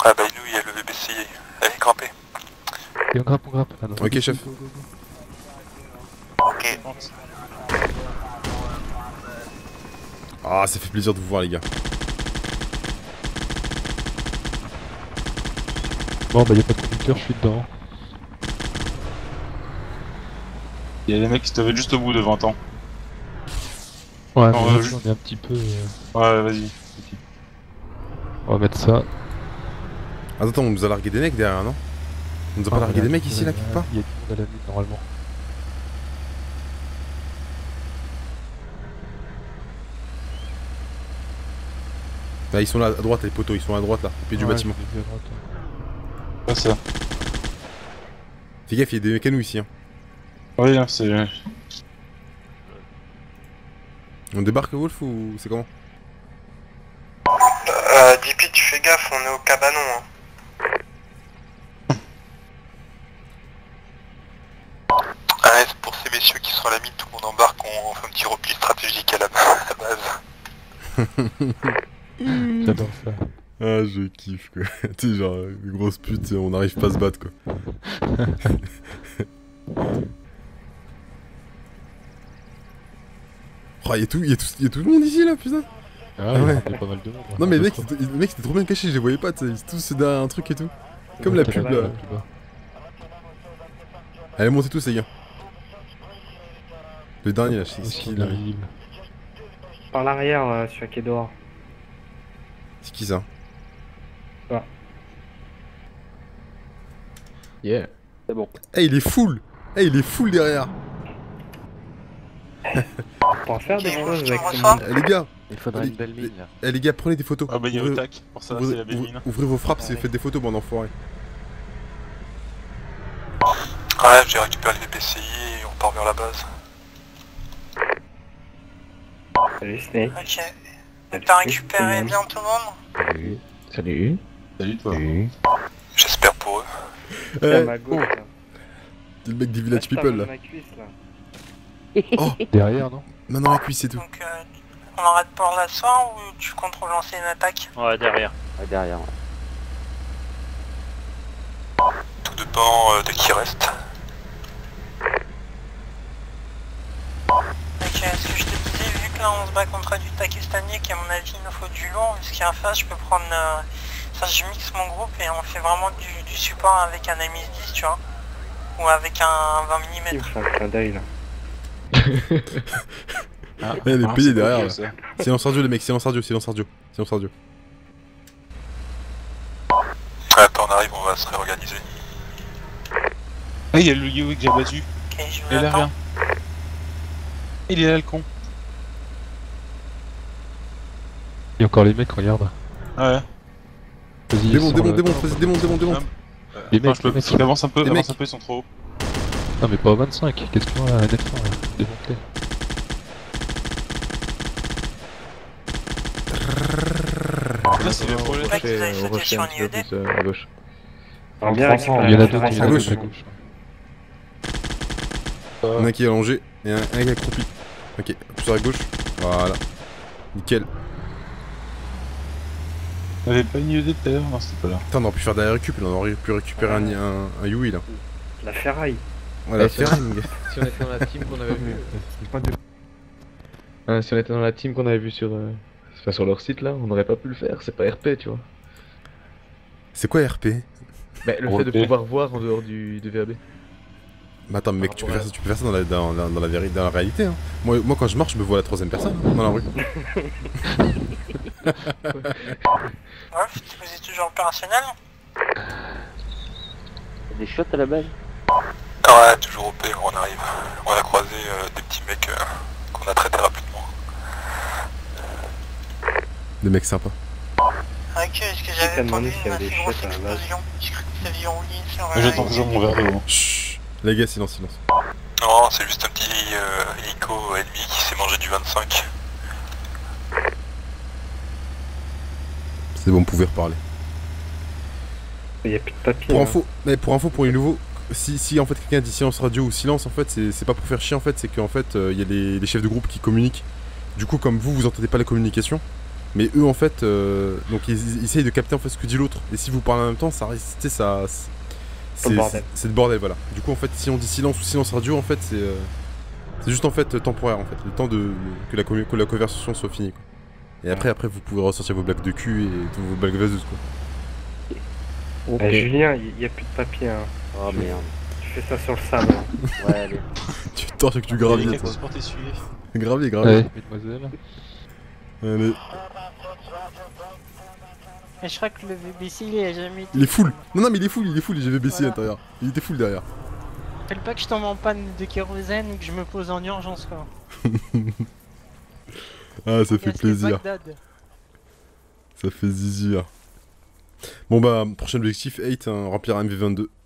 Ah bah nous, il y a le BBC. Allez, grimpez. Et on grimpe, on grimpe. Ah, non. Ok, chef. Ok. Ah, ça fait plaisir de vous voir, les gars. Bon, bah y'a pas de conducteur, je suis dedans. Il y a des mecs qui se tevaient juste au bout de 20 ans. Ouais, Non, mais là, je- on est un petit peu... Ouais, vas-y. On va mettre ça. Attends, on nous a largué des mecs derrière, non? On nous a pas largué des mecs ici, là, quelque part? Il y a du monde à la ville, normalement. Là, ils sont là, à droite, les poteaux, ils sont à droite, là, au pied du Ouais, bâtiment. je l'ai vu à droite, ouais. Ouais, ça. Fais gaffe, il y a des mécanos ici, hein. Oui, hein, c'est... On débarque, Wolf, ou c'est comment? DP, tu fais gaffe, on est au cabanon. Hein. Ah, c'est pour ces messieurs qui sont à la mine, tout le monde embarque, on fait un petit repli stratégique à la base. J'adore ça. Ah, je kiffe, quoi. Tu sais, genre, une grosse pute, on n'arrive pas à se battre, quoi. Oh, y'a tout le monde ici, là, putain. Ah ouais. ouais, il y a pas mal de monde. Non, mais les mecs, c'était trop bien caché, je les voyais pas, tu sais, ils étaient tous derrière un truc et tout. Comme la pub, là. Allez, montez tous, les gars. Le dernier, là, c'est qui, là? Par l'arrière, sur qui est dehors. C'est qui, ça? Yeah. C'est bon. Eh, il est full! Eh, il est full derrière! On peut en faire des choses avec ce monde. Eh, les gars! Il faudrait Allez, une belle mine là. Eh, les gars, prenez des photos. Ah bah il y a Ouvrez- au tac, pour ça, ouvrez- c'est la belle mine. ouvrez vos frappes et faites des photos, bande d'enfoirés. Ouais, j'ai récupéré les BPCI et on part vers la base. Salut Snake. Ok. T'as récupéré bien tout le monde? Salut. Salut. Salut toi. J'espère pour eux. C'est à ma gauche là. C'est le mec des Village People, là. Ma cuisse là. Oh! Derrière, non? Maintenant la cuisse et tout. Donc, on arrête pour la soirée ou tu comptes relancer une attaque? Ouais, derrière. Ouais, derrière. Tout dépend de qui reste. Ok, ce que je te disais, vu que là on se bat contre du Pakistanier, qu'à mon avis il nous faut du long, ce qu'il y a à faire, je peux prendre... Ça, je mixe mon groupe et on fait vraiment du support avec un MS-10, tu vois. Ou avec un 20 Il me mm. fait un clin d'œil là. Ah, Eh, les payés c'est derrière, pas là. ça. Silence radio, les mecs, silence radio, silence radio. Silence radio. Attends, on arrive, on va se réorganiser. Ah, il y a le Yo que j'ai battu. Ok, je Il est là, l'attends. rien. Il est là le con. Il y a encore les mecs, regarde. Ah ouais. Vas-y, Démonte, sors le- démonte, vas-y, démonte. Les Attends, mecs, je peux... les mecs. faut que j'avance un peu, Les avance mecs. un peu, ils sont trop hauts. Non, mais pas à 25. Qu'est-ce qu'on a là à 900 là? Démonte-les. Là, c'est le problème. Ouais, qu'ils aient sauté sur un IED. À gauche. On vient récupérer Il y en a la d'autres, il y en à a gauche. d'autres à gauche. Il y en a un qui est allongé et un qui est accroupi. Ok, plus à gauche. Voilà. Nickel. On avait pas une idée tout à l'heure, non, c'était pas là. Putain, on aurait pu faire de la récup, là, on aurait pu récupérer un Yui, là. La ferraille. Voilà, Eh, ferraille, mon gars. Si on était dans la team qu'on avait vu. Si on était dans la team qu'on avait vu sur, enfin, sur leur site là, on n'aurait pas pu le faire, c'est pas RP, tu vois. C'est quoi RP? Bah, le fait de pouvoir voir en dehors du VAB. Bah attends, mec, tu peux faire ça dans la réalité, hein. Moi, quand je marche, je me vois à la troisième personne, dans la rue. Wolf, vous êtes toujours opérationnel? Des shots à la balle. Ouais, toujours OP, on arrive. On a croisé des petits mecs qu'on a traités rapidement. Des mecs sympas. Ok, est-ce que j'avais demandé entendu s'il y une avait des assez grosse shots à la base. explosion? J'ai cru que vous aviez roulé sur... Moi, j'attends toujours mon verre de haut. Chut. Les gars, silence, silence. Non, c'est juste un petit hélico ennemi qui s'est mangé du 25. C'est bon, on pouvait reparler. Il y a plus de papier. Pour hein. info, mais pour info, pour les nouveaux, si en fait quelqu'un dit silence radio ou silence, en fait, c'est pas pour faire chier, en fait, c'est qu'en fait, il y a les chefs de groupe qui communiquent. Du coup, comme vous entendez pas la communication, Mais eux en fait, donc ils essayent de capter en fait ce que dit l'autre. Et si vous parlez en même temps, ça reste, tu sais, ça, C'est le bordel. c'est le bordel, voilà. Du coup en fait, si on dit silence ou silence radio, en fait, c'est juste en fait temporaire en fait, le temps que la conversation soit finie. Quoi. Et après, vous pouvez ressortir vos blagues de cul et vos blagues vaseuses quoi. Ok. Julien, il y a plus de papier. Hein. Oh merde. Tu fais ça sur le sable. Hein. Ouais, allez. Tu torches et que tu Les graviers. gars toi. qui supportent essuyer. Gravier. Ouais, mesdemoiselles. Allez. Et je crois que le VBC il a jamais été. Il est full. Non mais il est full, j'avais baissé à l'intérieur. Il était full derrière. Fais pas que je tombe en panne de kérosène ou que je me pose en urgence quoi. Ah, ça fait Gasquet plaisir. Bagdad. Ça fait zizir. Bon bah, prochain objectif 8, hein, remplir un MV22. Ouais.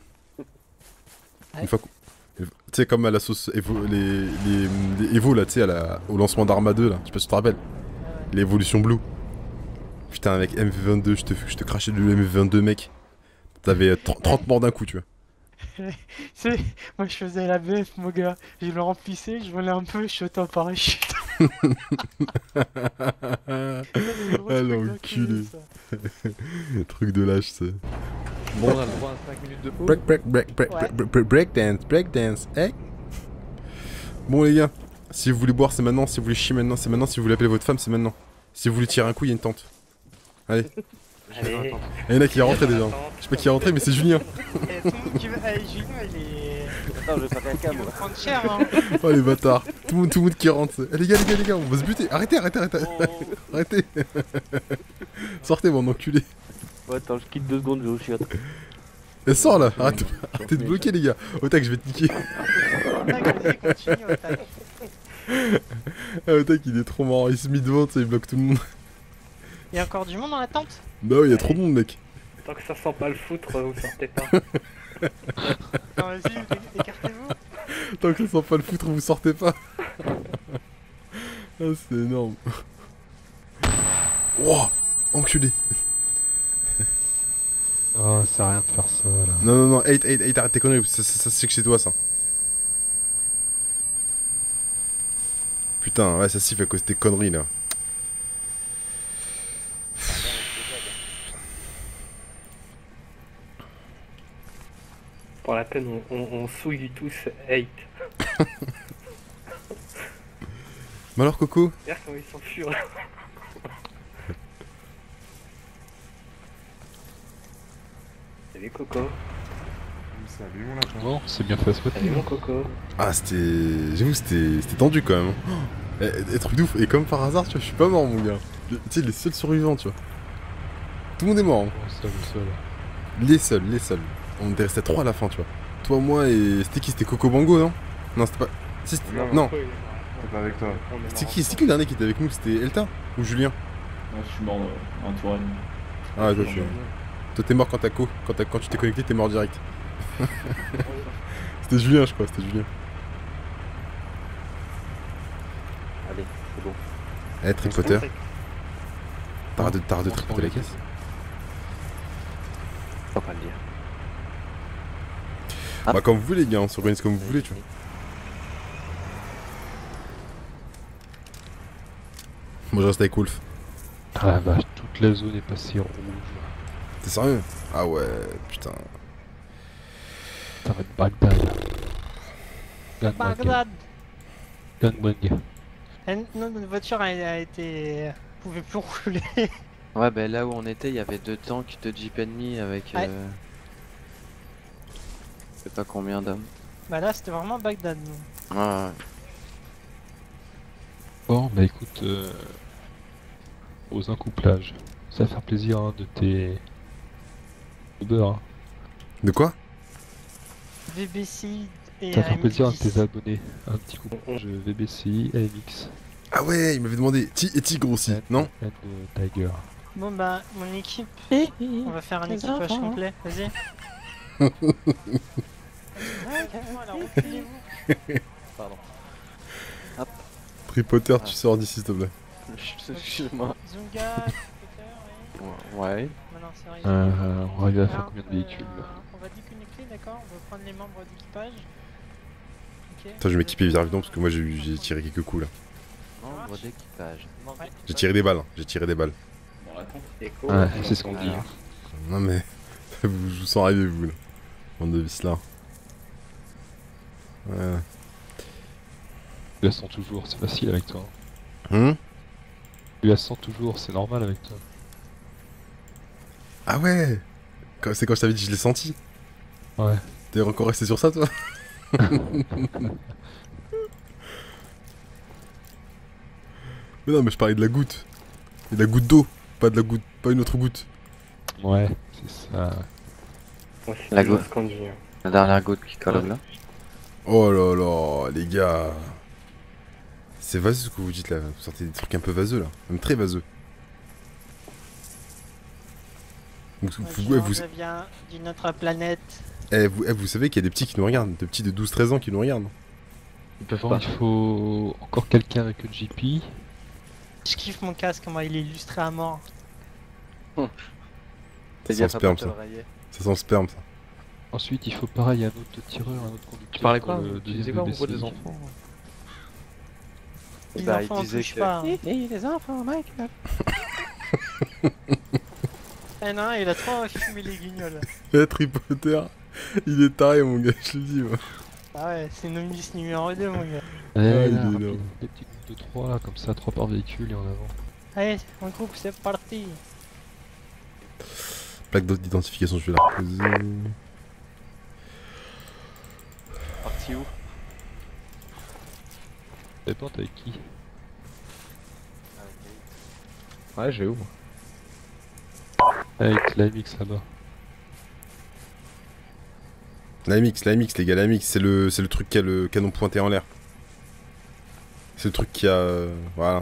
Une fois tu sais, comme à la sauce Evo, les Evo là, tu sais, au lancement d'Arma 2 là, je sais pas si tu te rappelles. L'évolution Blue. Putain, avec MV22, je te crachais le MV22 mec. T'avais 30 morts d'un coup, tu vois. Moi je faisais la BF mon gars, je le remplissais, je volais un peu, je sautais en parachute. Ah l'enculé. Truc de lâche, c'est. Bon, on a le droit à 5 minutes de pause. Break dance, hey. Bon les gars, si vous voulez boire c'est maintenant, si vous voulez chier maintenant c'est maintenant, si vous voulez appeler votre femme c'est maintenant. Si vous voulez tirer un coup, il y a une tente. Allez. Allez. Il y en a qui est rentré déjà. Je sais pas qui est rentré mais c'est Julien. Et tout le monde qui veut. Allez, Julien il est. Attends, je vais faire caca, Il va moi. prendre cher hein. Oh les bâtards. Tout le monde qui rentre. Eh, les gars, on va se buter. Arrêtez. Arrêtez. Sortez mon enculé. Ouais, attends, je quitte 2 secondes, je vais au chiottes. Elle sort là. Arrêtez de bloquer les gars. Otak, je vais te niquer. Tac, vas-y, continue, tac. Ah, Otak il est trop marrant. Il se met devant, tu sais, il bloque tout le monde. Il y a encore du monde dans la tente? Bah ouais, il y a trop de monde mec. Tant que ça sent pas le foutre, vous sortez pas. Non, vas-y, écartez-vous. Tant que ça sent pas le foutre, vous sortez pas. Ah, c'est énorme. Wouah, enculé. Oh, ça sert à rien de faire ça là. Non, hey, arrête tes conneries, ça c'est que chez toi ça. Putain, ouais, ça siffle à cause de tes conneries là. Pour la peine, on souille tous 8. Mais alors Coco? Regarde comment ils s'enfuient là. Salut Coco. Salut mon lapin. Bon, c'est bien fait à souhaiter. Salut mon Coco. Ah c'était... J'avoue c'était tendu quand même. Et truc de ouf, et comme par hasard tu vois, je suis pas mort mon gars. Tu sais, les seuls survivants tu vois. Tout le monde est mort. Hein. Oh, seul. Les seuls. On était restés 3 à la fin tu vois. Toi, moi et... C'était qui? C'était Coco Bango non? Non c'était pas... Si, non. C'est pas avec toi. C'était qui le dernier qui était avec nous? C'était Elta? Ou Julien? Moi je suis mort en Touraine. Ah toi t'es mort quand quand tu t'es connecté, t'es mort direct. C'était Julien je crois, c'était Julien. Allez, c'est bon. Eh tripoteur, t'arrêtes de tripoter la caisse. Faut pas le dire. Bah comme vous voulez les gars, on s'organise comme vous voulez tu vois. Moi je reste avec Wolf. Ah la vache, toute la zone est passée en rouge. T'es sérieux? Ah ouais, putain. Ça va être Bagdad. Bagdad. Gangbang. Notre voiture a été... pouvait plus rouler. Ouais, bah là où on était, il y avait 2 tanks de Jeep ennemi avec. Ouais. Je sais pas combien d'hommes. Bah là c'était vraiment Bagdad nous. Ouais. Bon, bah écoute, aux incouplages. Ça va faire plaisir hein, de tes... Uber, hein. De quoi? VBC et Ça va faire plaisir à AMX10. tes abonnés. Un petit couplage VBCI, AMX. Ah ouais, il m'avait demandé. Et Tigre aussi, non? And Tiger. Bon bah mon équipe, on va faire un équipage complet, vas-y. Alors reculez-vous. Pardon. Tripoter, tu sors d'ici s'il te plaît. Excuse-moi. Zunga, Peter, oui. Ouais. Maintenant c'est vrai. On arrive à faire Alors, combien de véhicules on va déconnecter, d'accord? On va prendre les membres d'équipage. Ok. Attends, je vais m'équiper vite rapidement parce que moi j'ai tiré quelques coups là. Membre d'équipage. J'ai tiré des balles, j'ai tiré des balles. Dans la tente. Écho. Ouais, c'est ce qu'on dit. Alors, Non mais, je vous sens arriver vous là. Bande de vis là. Ouais. Tu la sens toujours, c'est facile avec toi. Hum Tu la sens toujours, c'est normal avec toi. Ah ouais. C'est quand je t'avais dit que je l'ai senti. Ouais. T'es encore resté sur ça toi? Mais non mais je parlais de la goutte. Et de la goutte d'eau, pas de la goutte, pas une autre goutte. Ouais, c'est ça. Moi, c'est La toujours goutte. ce qu'on dit. la dernière goutte qui colle là. Oh là là, les gars. C'est vaseux ce que vous dites là, vous sortez des trucs un peu vaseux là, même très vaseux. Vous viens d'une autre planète. vous savez qu'il y a des petits qui nous regardent, des petits de 12-13 ans qui nous regardent. Ils peuvent Bon, pas. il faut encore quelqu'un avec le JP. Je kiffe mon casque, comment il est illustré à mort. Ça sent le sperme ça. Ça sent le sperme ça. Ensuite, il faut pareil un autre tireur, un autre conducteur. Tu parlais pour quoi le Tu deuxième disais quoi à propos VBCI. des enfants? Les Bah, il enfants, on disait touche que- pas. Les enfants, mec. Eh non, il a trop fumé les guignols. Et Harry Potter, il est taré mon gars, je le dis moi. Ah ouais, c'est Nomis numéro 2, mon gars. Allez, il là, est rapide, énorme. des petits groupes de 3 là, comme ça, 3 par véhicule et en avant. Allez, mon groupe, c'est parti. Plaque d'identification, je vais la reposer. Parti où? Ça dépend, t'es avec qui? Ouais, j'ai où moi? Avec la MX là-bas. La MX, les gars, la MX, c'est le truc qui a le canon pointé en l'air. C'est le truc qui a... voilà.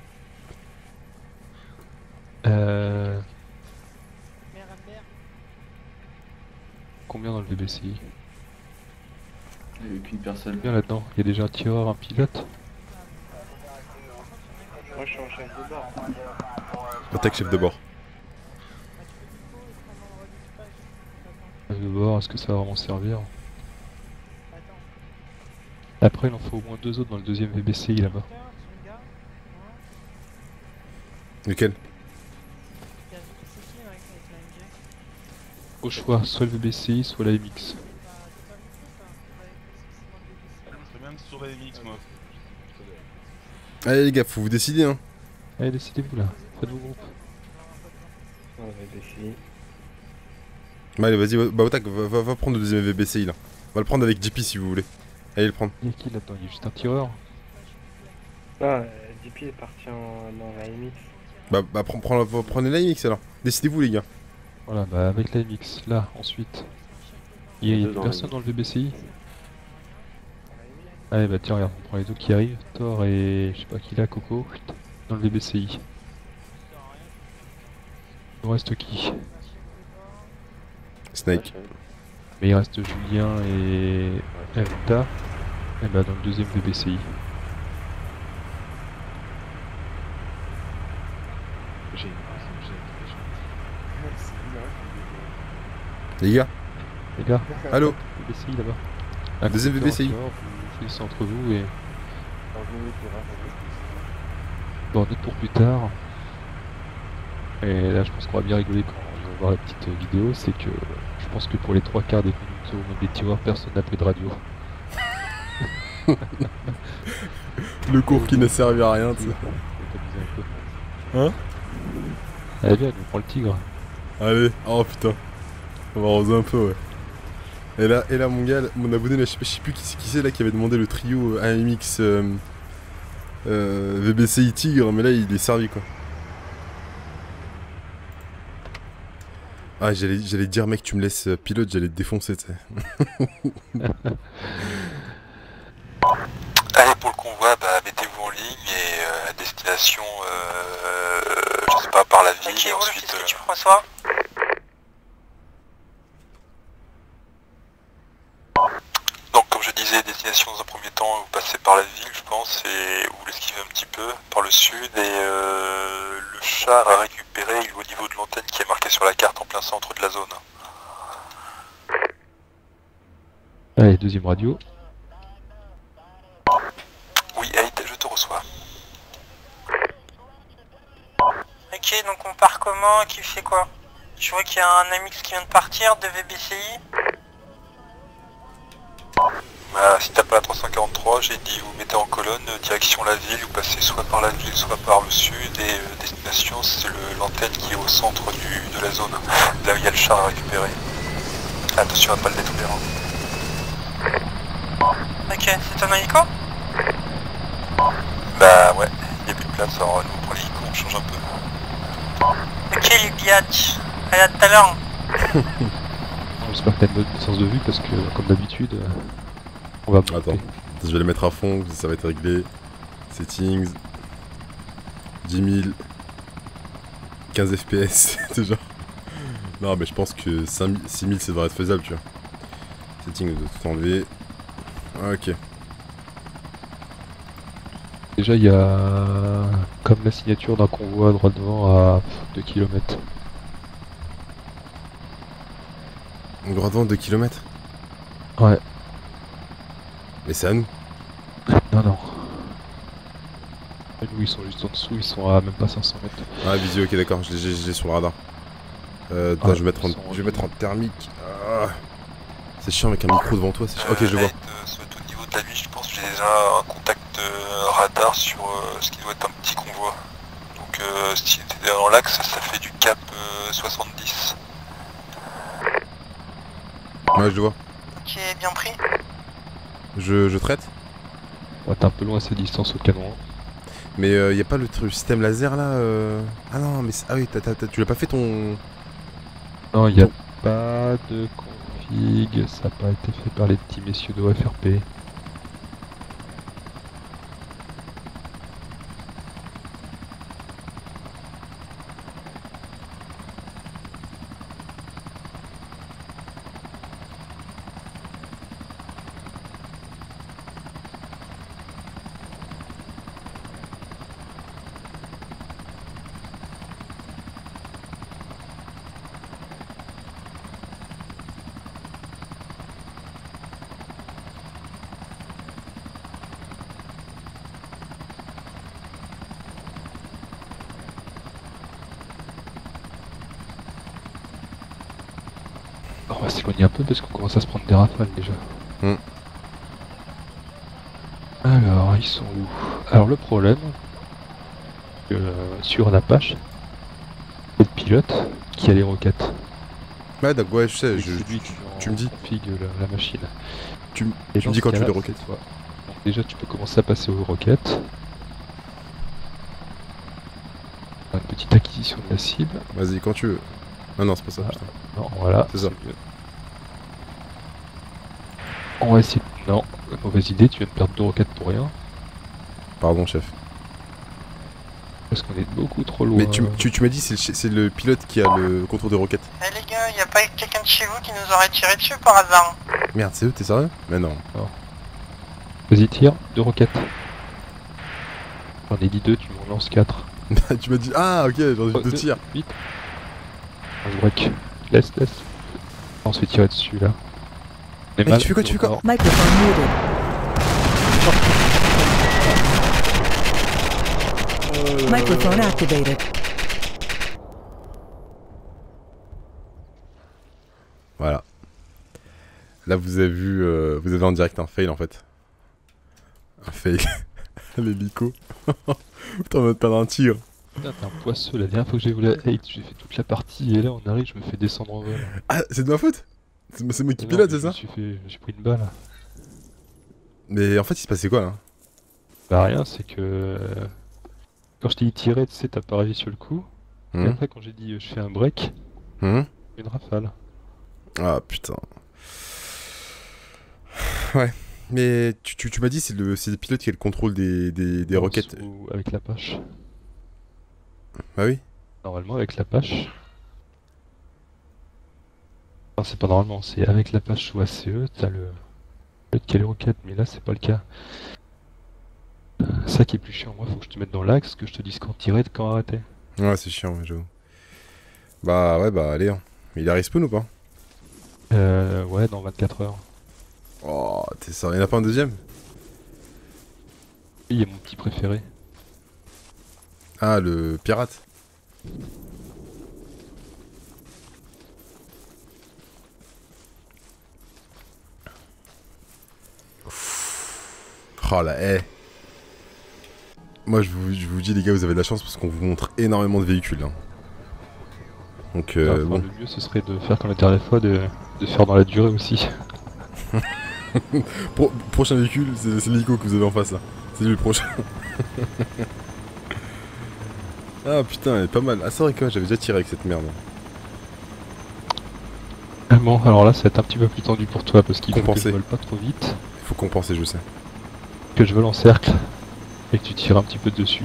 Combien dans le VBCI? Il n'y avait qu'une personne. Combien là-dedans? Il y a déjà un tireur, un pilote? Moi, je suis en chef de bord. Attaque chef de bord. De bord, est-ce que ça va vraiment servir? Après, il en faut au moins 2 autres dans le deuxième VBCI là-bas. Lequel? Au choix, soit le VBCI, soit la MX. Je serais bien sur la MX, moi. Allez les gars, faut vous décider hein. Allez, décidez-vous là, faites vos groupes. On va décider. Bah, allez, vas-y, Baotak, va prendre le deuxième VBCI là. On va le prendre avec JP si vous voulez. Allez le prendre. Il y a qui là-dedans? Il y a juste un tireur. Ah, DP est parti dans la MX. Bah prenez la MX alors. Décidez-vous les gars. Voilà, bah avec la MX, là, ensuite. Il y a Deux dans personne la dans le VBCI? Allez, bah tiens, regarde, on prend les deux qui arrivent. Thor et je sais pas qui là, Coco, dans le VBCI. Il nous reste qui? Snake. Mais il reste Julien et Elta. Et bah dans le deuxième VBCI. J'ai Les gars, Les gars, allô. VBCI là-bas. Un Deuxième conducteur, VBCI. un tireur, vous finissez entre vous et... Bon, note pour plus tard. Et là, je pense qu'on va bien rigoler quand on va voir la petite vidéo. C'est que je pense que pour les 3 quarts des conducteurs ou même des tireurs, personne n'a pris de radio. Le cours qui ne servait à rien, tu sais. Hein? Allez, viens, on prend le tigre. Allez, oh putain. On va arroser un peu, ouais. Et là mon gars, mon abonné, là, je sais plus qui c'est là qui avait demandé le trio AMX VBCI Tigre, mais là il est servi quoi. Ah, j'allais dire, mec, tu me laisses pilote, j'allais te défoncer, tu sais. Allez, pour le convoi, bah, mettez-vous en ligne et à destination, je sais pas, par la ville et ensuite... Qu'est-ce que tu reçois? Donc, comme je disais, destination dans un premier temps, vous passez par la ville, je pense, et vous l'esquivez un petit peu par le sud, et le char à récupérer, il est au niveau de l'antenne qui est marquée sur la carte en plein centre de la zone. Allez, deuxième radio. Oui, Aïd, je te reçois. moment qui fait quoi? Je vois qu'il y a un AMX qui vient de partir, de VBCI. Bah, si t'as pas la 343, j'ai dit vous mettez en colonne, direction la ville, vous passez soit par la ville, soit par le sud, et destination c'est l'antenne qui est au centre de la zone, là où il y a le char à récupérer. Attention à pas le détruire. Ok, c'est un hélico? Bah ouais, il y a plus de place, alors nous on prend l'hélico, on change un peu. Ok les biatchs, allez à tout à l'heure. J'espère que t'as une bonne sens de vue parce que, comme d'habitude, on va monter. Attends, je vais les mettre à fond, ça va être réglé. Settings. 10 000. 15 FPS, c'est genre. Non, mais je pense que 6 000 ça devrait être faisable, tu vois. Settings, de tout enlever. Ok. Déjà, il y a comme la signature d'un convoi droit devant à 2 km. On doit devant 2 km. Ouais. Mais c'est à nous. Non, non. Nous, ils sont juste en dessous, ils sont à même pas 500 mètres. Ah, visio, ok, d'accord, je l'ai sur le radar. Attends, Ouais, je vais mettre en thermique. Ah. C'est chiant avec un micro devant toi, c'est chiant. Ok, je le vois. Au niveau de la ville, je pense que j'ai déjà un contact radar sur ce qui doit être un petit convoi. Donc si t'es dans l'axe, ça fait du cap 70. Ouais, je le vois. Ok, bien pris. Je traite. Ouais, t'es un peu loin à cette distance au canon. Mais y a pas le système laser là Ah non, mais ah oui, tu l'as pas fait ton... Non, il n'y a pas de config, ça n'a pas été fait par les petits messieurs de OFRP. On va s'éloigner un peu parce qu'on commence à se prendre des rafales déjà. Alors, ils sont où? Alors le problème, sur un Apache, c'est le pilote qui a les roquettes. Ouais, d'accord, ouais, je sais, C'est lui qui tu me dis. config la machine. Tu Et me dans dis ce quand tu veux cas-là, les roquettes. c'est toi. Donc déjà tu peux commencer à passer aux roquettes. Une petite acquisition de la cible. Vas-y, quand tu veux. Ah non, c'est pas ça, putain. Non, voilà. C'est ça. mieux. On va essayer. Non, mauvaise idée, tu viens de perdre 2 roquettes pour rien. Pardon, chef. Parce qu'on est beaucoup trop loin. Mais tu m'as dit c'est le pilote qui a le contrôle de roquettes. Eh les gars, y'a pas quelqu'un de chez vous qui nous aurait tiré dessus par hasard? Merde, c'est eux, t'es sérieux? Mais non. Vas-y, tire, 2 roquettes. J'en ai dit 2, tu m'en lances 4. Tu m'as dit, ah ok, j'en ai 2 tirs. Vite. Je break. Laisse. On se fait tirer dessus là. Mais tu fais quoi? Microphone muted. Microphone activated. Voilà. Là vous avez vu, vous avez en direct un fail en fait. Un fail. L'hélico. Putain, on va te perdre un tir. Putain, t'es un poisseux, la dernière fois que j'ai vu la hate, j'ai fait toute la partie et là on arrive, je me fais descendre en vol. Ah, c'est de ma faute? C'est moi qui Non, pilote, mais c'est ça? J'ai pris une balle. Mais en fait, il se passait quoi là? Bah rien, c'est que... Quand je t'ai dit tirer, tu sais, t'as pas réagi sur le coup. Et après, quand j'ai dit je fais un break, une rafale. Ah putain. Ouais. Mais tu m'as dit c'est le pilote qui a le contrôle des roquettes. Ou avec l'Apache. Bah oui. Normalement avec l'Apache. Enfin, c'est pas normalement, c'est avec l'Apache ou ACE, t'as le pilote qui a les roquettes, mais là c'est pas le cas. Ça qui est plus chiant, moi faut que je te mette dans l'axe, que je te dise quand tirer, quand arrêter. Ouais, c'est chiant, ouais, j'avoue. Bah ouais, bah allez. Hein. Mais il a respawn ou pas? Ouais, dans 24 heures. Oh, t'es ça. Y'en a pas un deuxième? Il y a mon petit préféré. Ah, le pirate. Oh la haie. Moi je vous dis les gars, vous avez de la chance parce qu'on vous montre énormément de véhicules. Hein. Donc Enfin, bon. le mieux ce serait de faire comme la dernière fois, de faire dans la durée aussi. Prochain véhicule, c'est l'hélico que vous avez en face là. C'est lui le prochain. Ah putain, elle est pas mal. Ah c'est vrai que j'avais déjà tiré avec cette merde. Bon, alors là ça va être un petit peu plus tendu pour toi parce qu'il faut que je vole pas trop vite. Il faut compenser, je sais. Que je vole en cercle et que tu tires un petit peu dessus.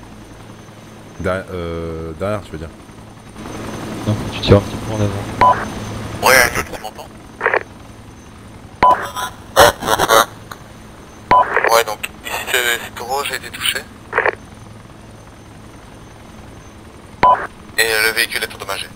Derrière tu veux dire? Non, que tu tires un petit peu en avant. Ouais, je m'entends. Ouais, donc ici c'est Taureau, j'ai été touché. Et le véhicule est endommagé.